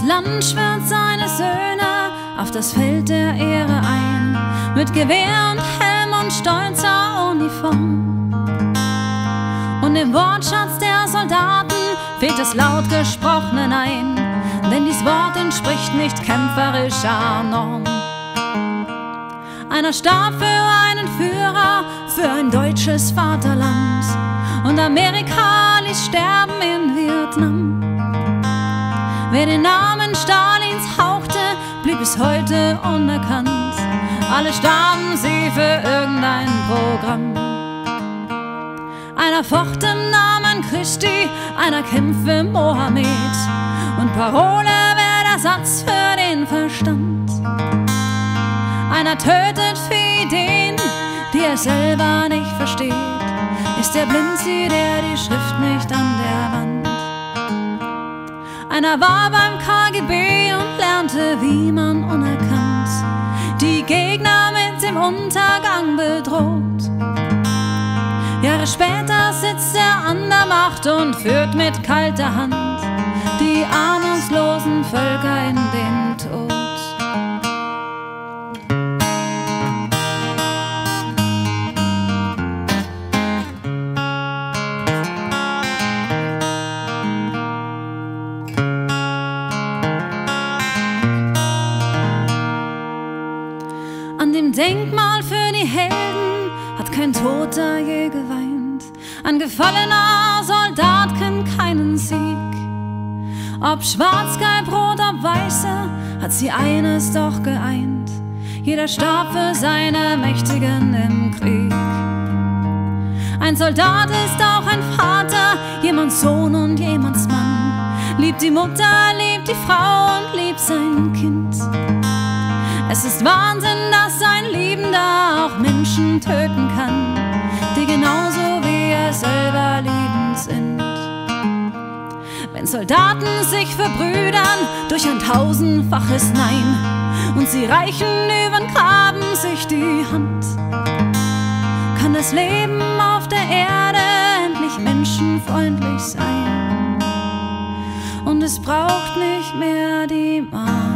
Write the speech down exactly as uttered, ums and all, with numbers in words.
Land schwört seine Söhne auf das Feld der Ehre ein, mit Gewehr und Helm und stolzer Uniform. Und im Wortschatz der Soldaten fehlt das laut gesprochene Nein, denn dies Wort entspricht nicht kämpferischer Norm. Einer starb für einen Führer, für ein deutsches Vaterland, und Amerika ließ sterben in Vietnam. Wer den Namen Stalins hauchte, blieb bis heute unerkannt. Alle starben sie für irgendein Programm. Einer focht im Namen Christi, einer kämpfe Mohammed, und Parole wär der Satz für den Verstand. Einer tötet für Ideen, die er selber nicht versteht. Ist der blind, sieht er die Schrift nicht an der Wand. Einer war beim K G B und lernte, wie man unerkannt die Gegner mit dem Untergang bedroht. Jahre später sitzt er an der Macht und führt mit kalter Hand die ahnungslosen Völker in den Tod. An dem Denkmal für die Helden hat kein Toter je geweint. Ein gefallener Soldat kennt keinen Sieg. Ob schwarz, gelb, rot, ob weiße, hat sie eines doch geeint: jeder starb für seine Mächtigen im Krieg. Ein Soldat ist auch ein Vater, jemands Sohn und jemands Mann. Liebt die Mutter, liebt die Frau und liebt sein Kind. Es ist Wahnsinn, dass ein Liebender auch Menschen töten kann, die genauso wie er selber liebend sind. Wenn Soldaten sich verbrüdern durch ein tausendfaches Nein und sie reichen übern Graben sich die Hand, kann das Leben auf der Erde endlich menschenfreundlich sein. Und es braucht nicht mehr die Macht.